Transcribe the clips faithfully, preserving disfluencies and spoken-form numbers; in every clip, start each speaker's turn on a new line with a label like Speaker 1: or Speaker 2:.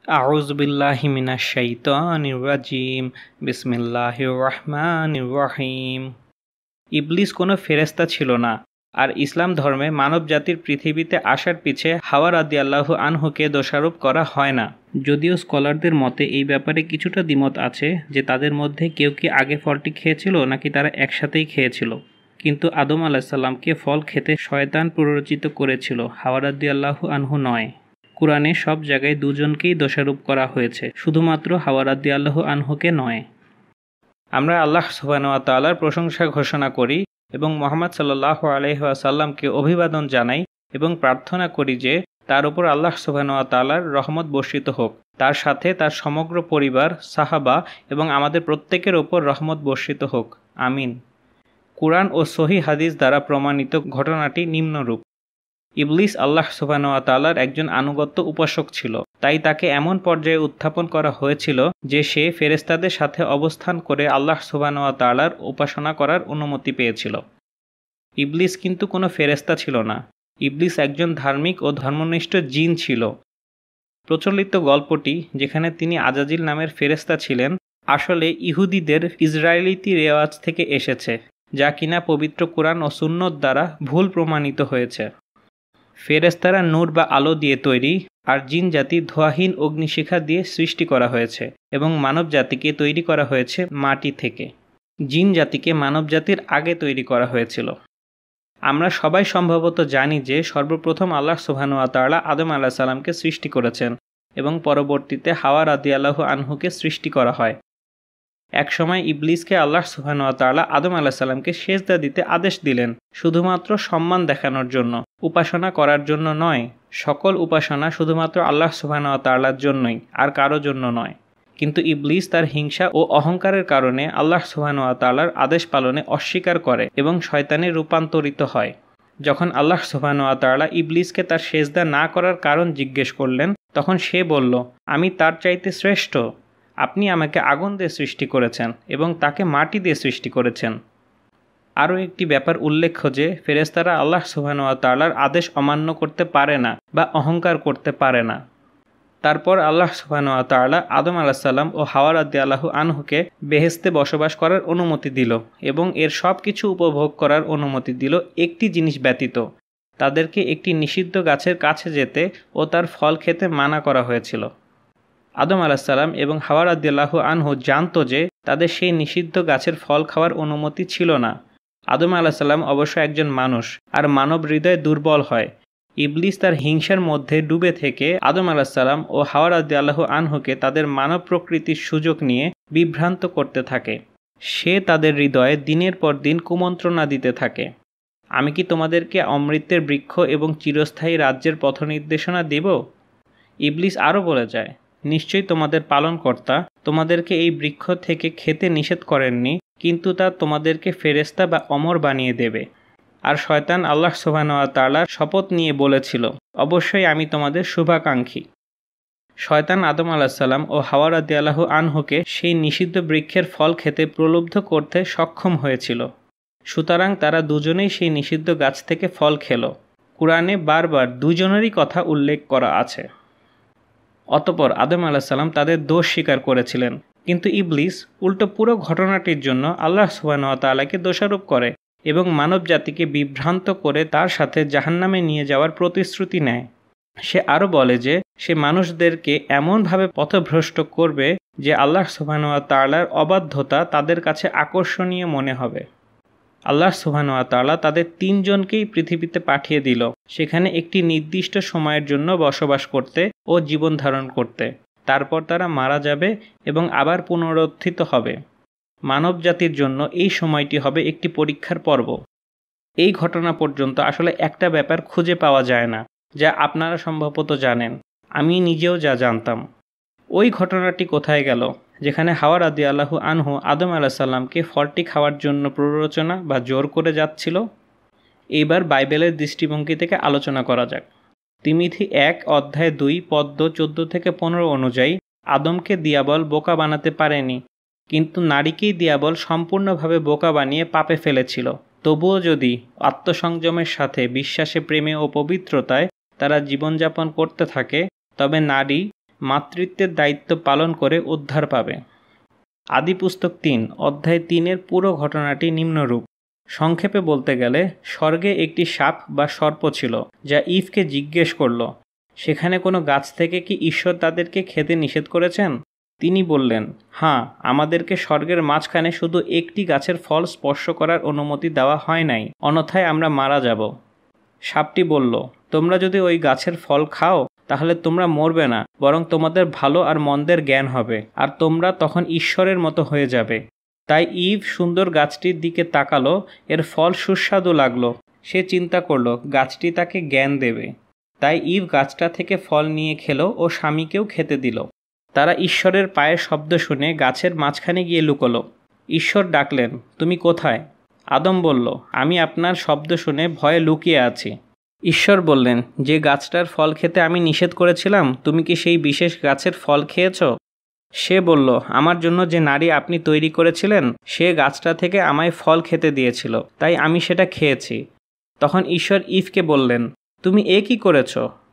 Speaker 1: আউযু বিল্লাহি মিনাশ শাইতানির রাজিম। বিসমিল্লাহির রহমানির রহিম। ইবলিস কোনো ফেরেশতা ছিল না, আর ইসলাম ধর্মে মানবজাতির পৃথিবীতে আসার পিছে হাওয়া রাদিয়াল্লাহু আনহুকে দোষারোপ করা হয় না। যদিও স্কলারদের মতে এই ব্যাপারে কিছুটা দ্বিমত আছে যে তাদের মধ্যে কেউ কি আগে ফলটি খেয়েছিল নাকি তারা একসাথেই খেয়েছিল। কিন্তু আদম আলাইহিস সালামকে ফল খেতে শয়তান প্ররোচিত করেছিল, হাওয়া রাদিয়াল্লাহু আনহু নয়। কুরআনে সব জায়গায় দুজনকেই দোষারোপ করা হয়েছে, শুধুমাত্র হাওয়া রাদিয়াল্লাহু আনহুকে নয়। আমরা আল্লাহ সুবহানাহু ওয়া তাআলার প্রশংসা ঘোষণা করি এবং মুহাম্মদ সাল্লাল্লাহু আলাইহি ওয়াসাল্লামকে অভিবাদন জানাই এবং প্রার্থনা করি যে তার উপর আল্লাহ সুবহানাহু ওয়া তাআলার রহমত বর্ষিত হোক, তার সাথে তার সমগ্র পরিবার, সাহাবা এবং আমাদের প্রত্যেকের ওপর রহমত বর্ষিত হোক, আমিন। কুরআন ও সহিহ হাদিস দ্বারা প্রমাণিত ঘটনাটি নিম্নরূপ। ইবলিস আল্লাহ সুবহানাহু ওয়া তাআলার একজন আনুগত্য উপাসক ছিল, তাই তাকে এমন পর্যায়ে উত্থাপন করা হয়েছিল যে সে ফেরেশতাদের সাথে অবস্থান করে আল্লাহ সুবহানাহু ওয়া তাআলার উপাসনা করার অনুমতি পেয়েছিল। ইবলিস কিন্তু কোনো ফেরেশতা ছিল না। ইবলিস একজন ধার্মিক ও ধর্মনিষ্ঠ জিন ছিল। প্রচলিত গল্পটি, যেখানে তিনি আজাজিল নামের ফেরেশতা ছিলেন, আসলে ইহুদিদের ইসরায়েলিতি রেওয়াজ থেকে এসেছে, যা কিনা পবিত্র কুরআন ও সুন্নত দ্বারা ভুল প্রমাণিত হয়েছে। ফেরেশতারা নূর বা আলো দিয়ে তৈরি, আর জিন জাতি ধোঁয়াহীন অগ্নিশিখা দিয়ে সৃষ্টি করা হয়েছে এবং মানব জাতিকে তৈরি করা হয়েছে মাটি থেকে। জিন জাতিকে মানব জাতির আগে তৈরি করা হয়েছিল। আমরা সবাই সম্ভবত জানি যে সর্বপ্রথম আল্লাহ সুবহানাহু ওয়া তাআলা আদম আলাইহিস সালামকে সৃষ্টি করেছেন এবং পরবর্তীতে হাওয়া রাদিয়াল্লাহু আনহুকে সৃষ্টি করা হয়। একসময় ইবলিসকে আল্লাহ সুবহানাহু ওয়া তাআলা আদম আলাইহিস সালামকে সিজদা দিতে আদেশ দিলেন, শুধুমাত্র সম্মান দেখানোর জন্য, উপাসনা করার জন্য নয়। সকল উপাসনা শুধুমাত্র আল্লাহ সুবহানাহু ওয়া তাআলার জন্যই, আর কারো জন্য নয়। কিন্তু ইবলিস তার হিংসা ও অহংকারের কারণে আল্লাহ সুবহানাহু ওয়া তাআলার আদেশ পালনে অস্বীকার করে এবং শয়তানে রূপান্তরিত হয়। যখন আল্লাহ সুবহানাহু ওয়া তাআলা ইবলিসকে তার সিজদা না করার কারণ জিজ্ঞেস করলেন, তখন সে বলল, আমি তার চাইতে শ্রেষ্ঠ। আপনি আমাকে আগুন দিয়ে সৃষ্টি করেছেন এবং তাকে মাটি দিয়ে সৃষ্টি করেছেন। আরও একটি ব্যাপার উল্লেখ্য যে ফেরেশতারা আল্লাহ সুবহানাহু ওয়া তাআলার আদেশ অমান্য করতে পারে না বা অহংকার করতে পারে না। তারপর আল্লাহ সুবহানাহু ওয়া তাআলা আদম আলাইহিস সালাম ও হাওয়া রাদিয়াল্লাহু আনহুকে বেহেশতে বসবাস করার অনুমতি দিল এবং এর সব কিছু উপভোগ করার অনুমতি দিল, একটি জিনিস ব্যতীত। তাদেরকে একটি নিষিদ্ধ গাছের কাছে যেতে ও তার ফল খেতে মানা করা হয়েছিল। আদম আলাইহিস সালাম এবং হাওয়া রাদিয়াল্লাহু আনহু জানত যে তাদের সেই নিষিদ্ধ গাছের ফল খাওয়ার অনুমতি ছিল না। আদম আলাইহিস সালাম অবশ্য একজন মানুষ, আর মানব হৃদয় দুর্বল হয়। ইবলিস তার হিংসার মধ্যে ডুবে থেকে আদম আলাইহিস সালাম ও হাওয়া রাদিয়াল্লাহু আনহুকে তাদের মানব প্রকৃতির সুযোগ নিয়ে বিভ্রান্ত করতে থাকে। সে তাদের হৃদয়ে দিনের পর দিন কুমন্ত্রণা দিতে থাকে। আমি কি তোমাদেরকে অমৃতের বৃক্ষ এবং চিরস্থায়ী রাজ্যের পথনির্দেশনা দেব? ইবলিস আরও বলে যায়, নিশ্চয়ই তোমাদের পালনকর্তা তোমাদেরকে এই বৃক্ষ থেকে খেতে নিষেধ করেননি, কিন্তু তা তোমাদেরকে ফেরেশতা বা অমর বানিয়ে দেবে। আর শয়তান আল্লাহ সুবহানাহু ওয়া তাআলার শপথ নিয়ে বলেছিল, অবশ্যই আমি তোমাদের শুভাকাঙ্ক্ষী। শয়তান আদম আলাইহিস সালাম ও হাওয়া রাদিয়াল্লাহু আনহুকে সেই নিষিদ্ধ বৃক্ষের ফল খেতে প্রলুব্ধ করতে সক্ষম হয়েছিল। সুতরাং তারা দুজনেই সেই নিষিদ্ধ গাছ থেকে ফল খেল। কুরআনে বারবার দুজনেরই কথা উল্লেখ করা আছে। অতঃপর আদম আলাইহিস সালাম তাদের দোষ স্বীকার করেছিলেন, কিন্তু ইবলিস উল্টো পুরো ঘটনাটির জন্য আল্লাহ সুবহানাহু ওয়া তাআলাকে দোষারোপ করে এবং মানব জাতিকে বিভ্রান্ত করে তার সাথে জাহান্নামে নিয়ে যাওয়ার প্রতিশ্রুতি নেয়। সে আরও বলে যে সে মানুষদেরকে এমনভাবে পথভ্রষ্ট করবে যে আল্লাহ সুবহানাহু ওয়া তাআলার অবাধ্যতা তাদের কাছে আকর্ষণীয় মনে হবে। আল্লাহ সুবহানাহু ওয়া তাআলা তাদের তিনজনকেই পৃথিবীতে পাঠিয়ে দিল, সেখানে একটি নির্দিষ্ট সময়ের জন্য বসবাস করতে ও জীবন ধারণ করতে। তারপর তারা মারা যাবে এবং আবার পুনরুত্থিত হবে। মানব জাতির জন্য এই সময়টি হবে একটি পরীক্ষার পর্ব। এই ঘটনা পর্যন্ত আসলে একটা ব্যাপার খুঁজে পাওয়া যায় না, যা আপনারা সম্ভবত জানেন, আমি নিজেও যা জানতাম। ওই ঘটনাটি কোথায় গেল যেখানে হাওয়া রাদিয়াল্লাহু আনহু আদম আলাইহিস সালামকে ফলটি খাওয়ার জন্য প্ররোচনা বা জোর করে যাচ্ছিল? এইবার বাইবেলের দৃষ্টিভঙ্গি থেকে আলোচনা করা যাক। তিমিথি এক অধ্যায় দুই পদ্ম চোদ্দ থেকে পনেরো অনুযায়ী আদমকে দিয়াবল বোকা বানাতে পারেনি, কিন্তু নারীকেই দিয়াবল সম্পূর্ণভাবে বোকা বানিয়ে পাপে ফেলেছিল। তবুও যদি আত্মসংযমের সাথে বিশ্বাসে, প্রেমে ও পবিত্রতায় তারা জীবনযাপন করতে থাকে, তবে নারী মাতৃত্বের দায়িত্ব পালন করে উদ্ধার পাবে। আদিপুস্তক তিন অধ্যায় তিনের পুরো ঘটনাটি নিম্নরূপ। সংক্ষেপে বলতে গেলে স্বর্গে একটি সাপ বা সর্প ছিল, যা ইভকে জিজ্ঞেস করল, সেখানে কোনো গাছ থেকে কি ঈশ্বর তাদেরকে খেতে নিষেধ করেছেন? তিনি বললেন, হ্যাঁ, আমাদেরকে স্বর্গের মাঝখানে শুধু একটি গাছের ফল স্পর্শ করার অনুমতি দেওয়া হয় নাই, অন্যথায় আমরা মারা যাব। সাপটি বলল, তোমরা যদি ওই গাছের ফল খাও তাহলে তোমরা মরবে না, বরং তোমাদের ভালো আর মন্দের জ্ঞান হবে, আর তোমরা তখন ঈশ্বরের মতো হয়ে যাবে। তাই ইভ সুন্দর গাছটির দিকে তাকালো, এর ফল সুস্বাদু লাগলো। সে চিন্তা করলো গাছটি তাকে জ্ঞান দেবে। তাই ইভ গাছটা থেকে ফল নিয়ে খেলো ও স্বামীকেও খেতে দিল। তারা ঈশ্বরের পায়ের শব্দ শুনে গাছের মাঝখানে গিয়ে লুকোলো। ঈশ্বর ডাকলেন, তুমি কোথায়? আদম বলল, আমি আপনার শব্দ শুনে ভয়ে লুকিয়ে আছি। ঈশ্বর বললেন, যে গাছটার ফল খেতে আমি নিষেধ করেছিলাম, তুমি কি সেই বিশেষ গাছের ফল খেয়েছ? সে বলল, আমার জন্য যে নারী আপনি তৈরি করেছিলেন সে গাছটা থেকে আমায় ফল খেতে দিয়েছিল, তাই আমি সেটা খেয়েছি। তখন ঈশ্বর ইভকে বললেন, তুমি এ কি করেছ?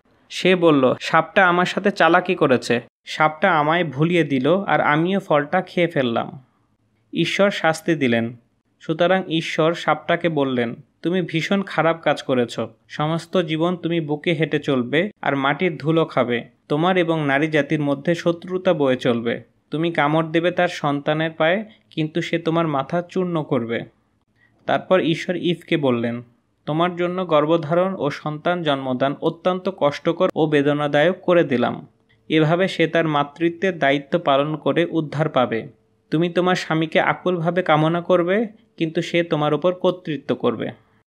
Speaker 1: সে বলল, সাপটা আমার সাথে চালাকি করেছে। সাপটা আমায় ভুলিয়ে দিল আর আমিও ফলটা খেয়ে ফেললাম। ঈশ্বর শাস্তি দিলেন। সুতরাং ঈশ্বর সাপটাকে বললেন, তুমি ভীষণ খারাপ কাজ করেছ। সমস্ত জীবন তুমি বুকে হেঁটে চলবে আর মাটির ধুলো খাবে। তোমার এবং নারী জাতির মধ্যে শত্রুতা বয়ে চলবে। তুমি কামড় দেবে তার সন্তানের পায়ে, কিন্তু সে তোমার মাথা চূর্ণ করবে। তারপর ঈশ্বর ইভকে বললেন, তোমার জন্য গর্ভধারণ ও সন্তান জন্মদান অত্যন্ত কষ্টকর ও বেদনাদায়ক করে দিলাম। এভাবে সে তার মাতৃত্বের দায়িত্ব পালন করে উদ্ধার পাবে। তুমি তোমার স্বামীকে আকুলভাবে কামনা করবে, কিন্তু সে তোমার উপর কর্তৃত্ব করবে।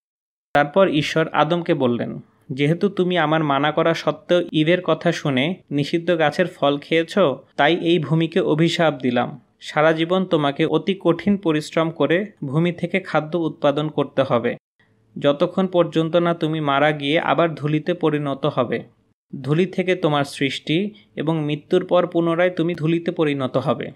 Speaker 1: তারপর ঈশ্বর আদমকে বললেন, যেহেতু তুমি আমার মানা করা সত্ত্বেও ইভের কথা শুনে নিষিদ্ধ গাছের ফল খেয়েছ, তাই এই ভূমিকে অভিশাপ দিলাম। সারা জীবন তোমাকে অতি কঠিন পরিশ্রম করে ভূমি থেকে খাদ্য উৎপাদন করতে হবে, যতক্ষণ পর্যন্ত না তুমি মারা গিয়ে আবার ধূলিতে পরিণত হবে। ধূলি থেকে তোমার সৃষ্টি, এবং মৃত্যুর পর পুনরায় তুমি ধূলিতে পরিণত হবে।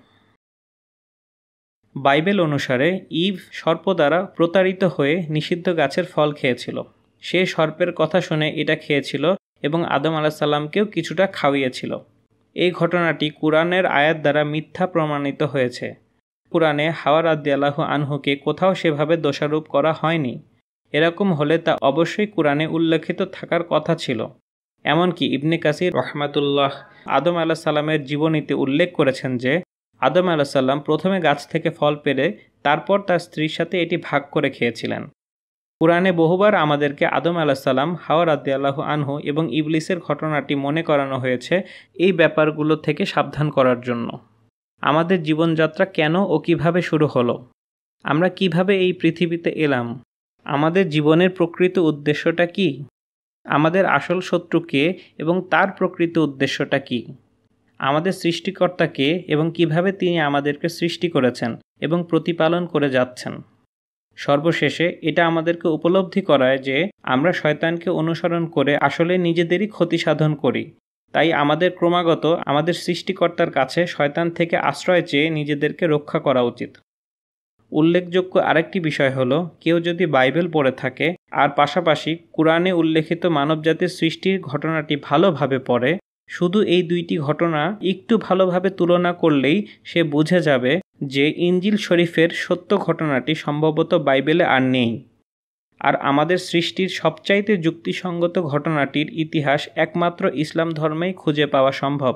Speaker 1: বাইবেল অনুসারে ইভ সর্প দ্বারা প্রতারিত হয়ে নিষিদ্ধ গাছের ফল খেয়েছিল। সে সর্পের কথা শুনে এটা খেয়েছিল এবং আদম আলাইহিস সালামকেও কিছুটা খাওয়িয়েছিল। এই ঘটনাটি কুরআনের আয়াত দ্বারা মিথ্যা প্রমাণিত হয়েছে। কুরআনে হাওয়া রাদিয়াল্লাহু আনহুকে কোথাও সেভাবে দোষারোপ করা হয়নি। এরকম হলে তা অবশ্যই কুরআনে উল্লেখিত থাকার কথা ছিল। এমনকি ইবনে কাসির রহমাতুল্লাহ আদম আলাইহিস সালামের জীবনীতে উল্লেখ করেছেন যে আদম আলাইহিস সালাম প্রথমে গাছ থেকে ফল পেরে তারপর তার স্ত্রীর সাথে এটি ভাগ করে খেয়েছিলেন। কুরআনে বহুবার আমাদেরকে আদম আলাইহিস সালাম, হাওয়া রাদিয়াল্লাহু আনহু এবং ইবলিসের ঘটনাটি মনে করানো হয়েছে এই ব্যাপারগুলো থেকে সাবধান করার জন্য। আমাদের জীবনযাত্রা কেন ও কিভাবে শুরু হলো? আমরা কিভাবে এই পৃথিবীতে এলাম? আমাদের জীবনের প্রকৃত উদ্দেশ্যটা কি? আমাদের আসল শত্রু কে এবং তার প্রকৃত উদ্দেশ্যটা কি? আমাদের সৃষ্টিকর্তা কে এবং কিভাবে তিনি আমাদেরকে সৃষ্টি করেছেন এবং প্রতিপালন করে যাচ্ছেন? সর্বশেষে এটা আমাদেরকে উপলব্ধি করায় যে আমরা শয়তানকে অনুসরণ করে আসলে নিজেদেরই ক্ষতি সাধন করি। তাই আমাদের ক্রমাগত আমাদের সৃষ্টিকর্তার কাছে শয়তান থেকে আশ্রয় চেয়ে নিজেদেরকে রক্ষা করা উচিত। উল্লেখযোগ্য আরেকটি বিষয় হলো, কেউ যদি বাইবেল পড়ে থাকে আর পাশাপাশি কুরআনে উল্লেখিত মানবজাতির সৃষ্টির ঘটনাটি ভালোভাবে পড়ে, শুধু এই দুইটি ঘটনা একটু ভালোভাবে তুলনা করলেই সে বুঝে যাবে যে ইনজিল শরীফের সত্য ঘটনাটি সম্ভবত বাইবেলে আর নেই। আর আমাদের সৃষ্টির সবচাইতে যুক্তিসঙ্গত ঘটনাটির ইতিহাস একমাত্র ইসলাম ধর্মেই খুঁজে পাওয়া সম্ভব।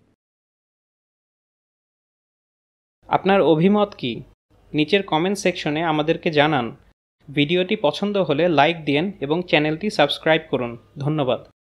Speaker 1: আপনার অভিমত কি? নিচের কমেন্ট সেকশনে আমাদেরকে জানান। ভিডিওটি পছন্দ হলে লাইক দিন এবং চ্যানেলটি সাবস্ক্রাইব করুন। ধন্যবাদ।